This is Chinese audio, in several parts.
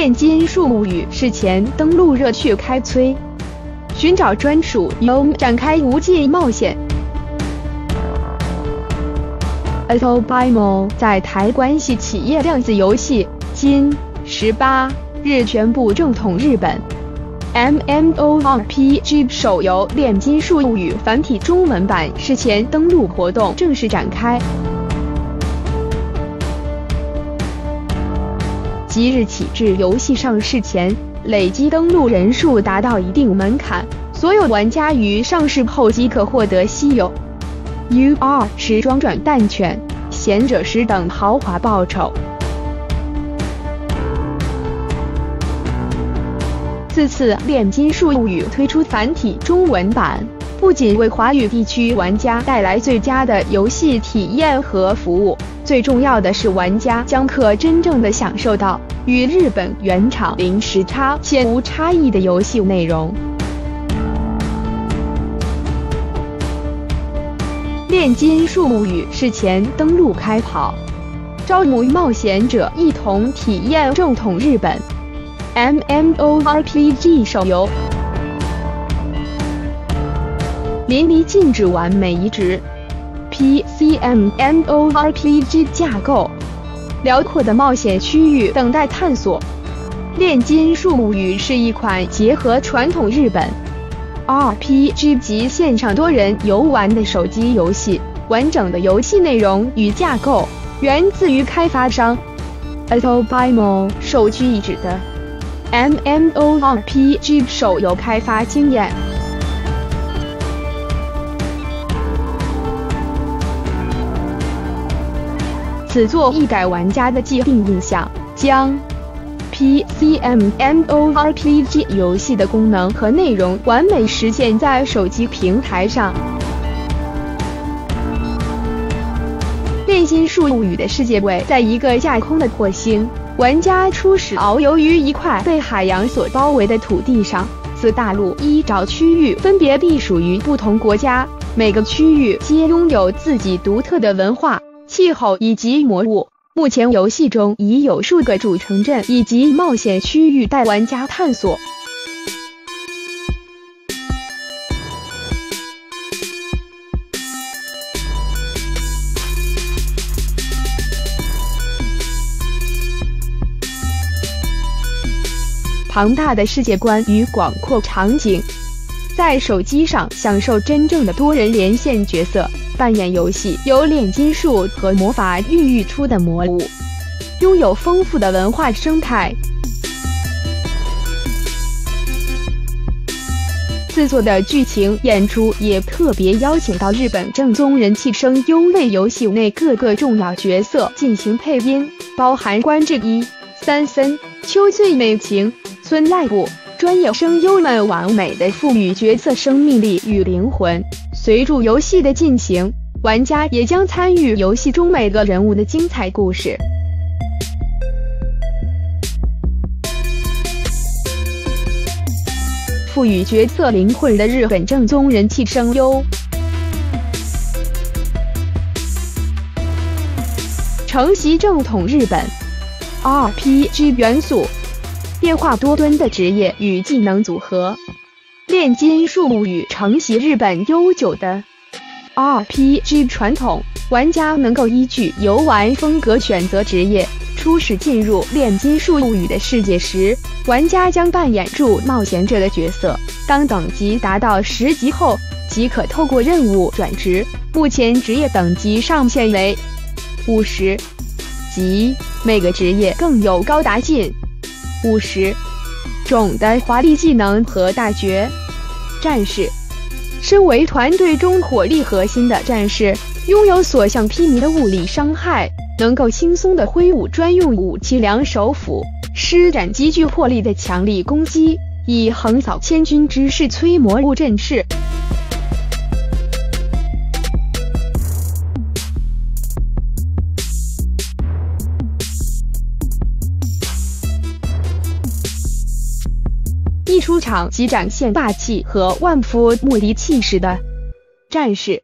炼金术物语事前登陆热血开催，寻找专属 YOM 展开无尽冒险。AutoBimo 在台关系企业量子游戏今18日宣布正统日本 MMORPG 手游《炼金术物语》繁体中文版事前登陆活动正式展开。即日起至游戏上市前，累计登录人数达到一定门槛，所有玩家于上市后即可获得稀有 UR 时装转蛋券、贤者石等豪华报酬。此次《炼金术物语》推出繁体中文版，不仅为华语地区玩家带来最佳的游戏体验和服务，最重要的是玩家将可真正的享受到与日本原厂零时差且无差异的游戏内容。炼金术物语事前登陆开跑，招募冒险者一同体验正统日本 MMORPG 手游。淋漓尽致完美移植 PCMMORPG 架构，辽阔的冒险区域等待探索。炼金术物语是一款结合传统日本 RPG 及线上多人游玩的手机游戏，完整的游戏内容与架构源自于开发商 AutoBimo 首屈一指的 MMORPG 手游开发经验。此作一改玩家的既定印象，将 PCMMORPG 游戏的功能和内容完美实现在手机平台上。炼金术物语的世界位在一个架空的火星，玩家初始遨游于一块被海洋所包围的土地上。此大陆依照区域分别隶属于不同国家，每个区域皆拥有自己独特的文化、气候以及魔物。目前游戏中已有数个主城镇以及冒险区域待玩家探索。庞大的世界观与广阔场景，在手机上享受真正的多人连线角色扮演游戏，由炼金术和魔法孕育出的魔物，拥有丰富的文化生态。制作的剧情演出也特别邀请到日本正宗人气声优为游戏内各个重要角色进行配音，包含关智一、三森、秋穗美晴、村濑部。专业声优们完美的赋予角色生命力与灵魂。随着游戏的进行，玩家也将参与游戏中每个人物的精彩故事。赋予角色灵魂的日本正宗人气声优，承袭正统日本 RPG 元素。变化多端的职业与技能组合，炼金术物语承袭日本悠久的 RPG 传统，玩家能够依据游玩风格选择职业。初始进入炼金术物语的世界时，玩家将扮演助冒险者的角色，当等级达到10级后，即可透过任务转职。目前职业等级上限为50级，每个职业更有高达近50种的华丽技能和大绝。战士，身为团队中火力核心的战士，拥有所向披靡的物理伤害，能够轻松地挥舞专用武器两手斧，施展极具魄力的强力攻击，以横扫千军之势摧魔物阵势。一出场即展现霸气和万夫莫敌气势的战士。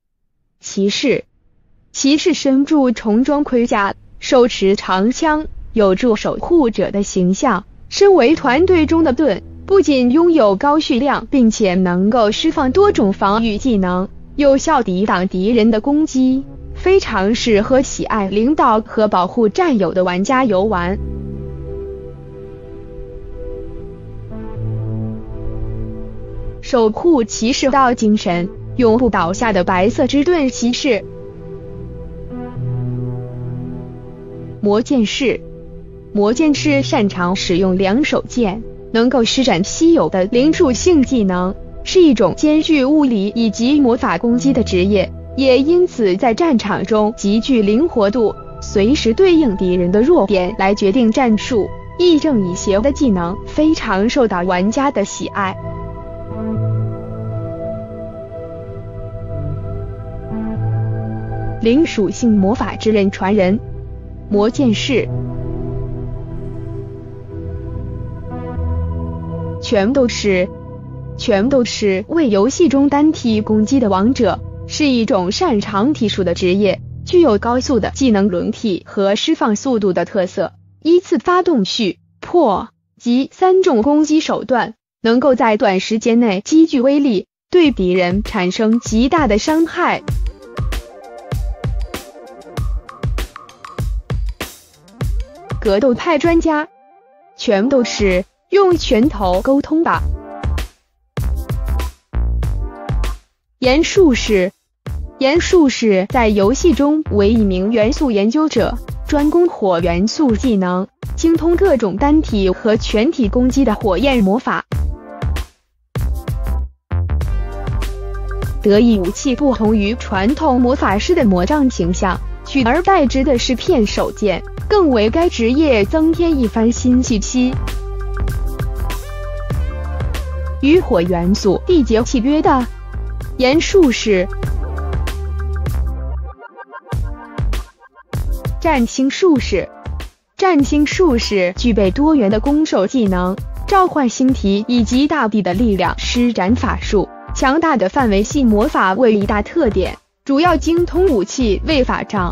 骑士身着重装盔甲，手持长枪， 有助守护者的形象。身为团队中的盾，不仅拥有高血量，并且能够释放多种防御技能，有效抵挡敌人的攻击，非常适合喜爱领导和保护战友的玩家游玩。守护骑士道精神，永不倒下的白色之盾骑士。魔剑士，魔剑士擅长使用两手剑，能够施展稀有的灵属性技能，是一种兼具物理以及魔法攻击的职业，也因此在战场中极具灵活度，随时对应敌人的弱点来决定战术。亦正亦邪的技能非常受到玩家的喜爱。灵属性魔法之刃传人，魔剑士。全都是为游戏中单体攻击的王者，是一种擅长体术的职业，具有高速的技能轮替和释放速度的特色，依次发动续、破、击3种攻击手段，能够在短时间内积聚威力，对敌人产生极大的伤害。格斗派专家，全都是用拳头沟通吧。炎术士在游戏中为一名元素研究者，专攻火元素技能，精通各种单体和全体攻击的火焰魔法。得意武器不同于传统魔法师的魔杖形象，取而代之的是片手剑，更为该职业增添一番新气息。与火元素缔结契约的炎术士。占星术士具备多元的攻守技能，召唤星体以及大地的力量，施展法术。强大的范围系魔法为一大特点，主要精通武器为法杖，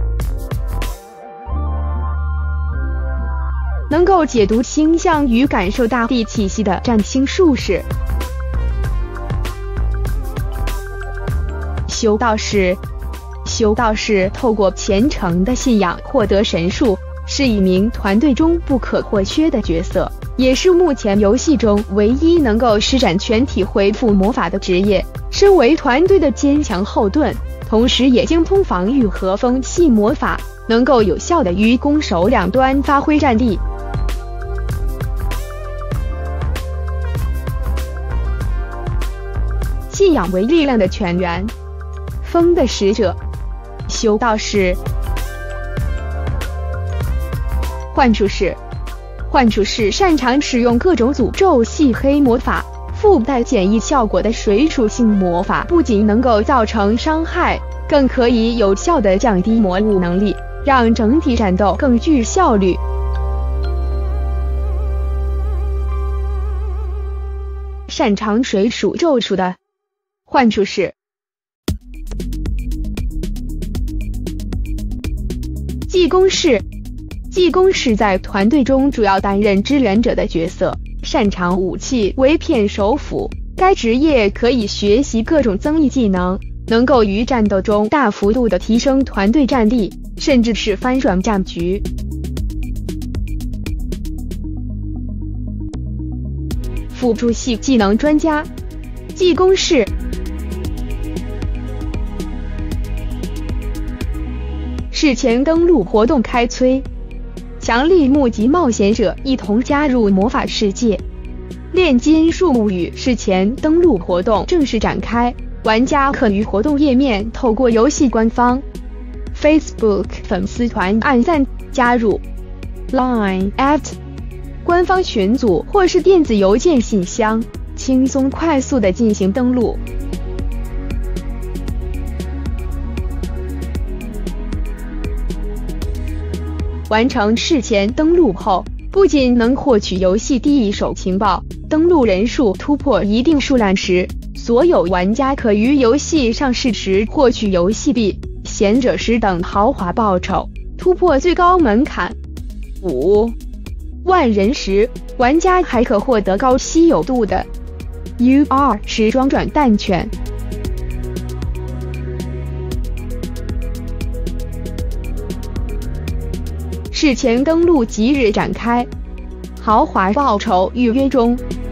能够解读星象与感受大地气息的占星术士。修道士透过虔诚的信仰获得神术，是一名团队中不可或缺的角色，也是目前游戏中唯一能够施展全体恢复魔法的职业。身为团队的坚强后盾，同时也精通防御和风系魔法，能够有效地于攻守两端发挥战力。信仰为力量的泉源，风的使者。修道士。幻术士擅长使用各种诅咒系黑魔法，附带减益效果的水属性魔法不仅能够造成伤害，更可以有效地降低魔物能力，让整体战斗更具效率。擅长水属咒术的幻术士。技工士在团队中主要担任支援者的角色，擅长武器为片手斧。该职业可以学习各种增益技能，能够于战斗中大幅度地提升团队战力，甚至是翻转战局。辅助系技能专家，技工士。事前登录活动开催，强力募集冒险者一同加入魔法世界。炼金术物语事前登录活动正式展开，玩家可于活动页面透过游戏官方 Facebook 粉丝团按赞加入 Line@ 官方群组或是电子邮件信箱，轻松快速地进行登录。完成事前登录后，不仅能获取游戏第一手情报，登录人数突破一定数量时，所有玩家可于游戏上市时获取游戏币、贤者石等豪华报酬，突破最高门槛。 5万人时，玩家还可获得高稀有度的 UR 时装转蛋券。事前登录即日展开，豪华报酬预约中。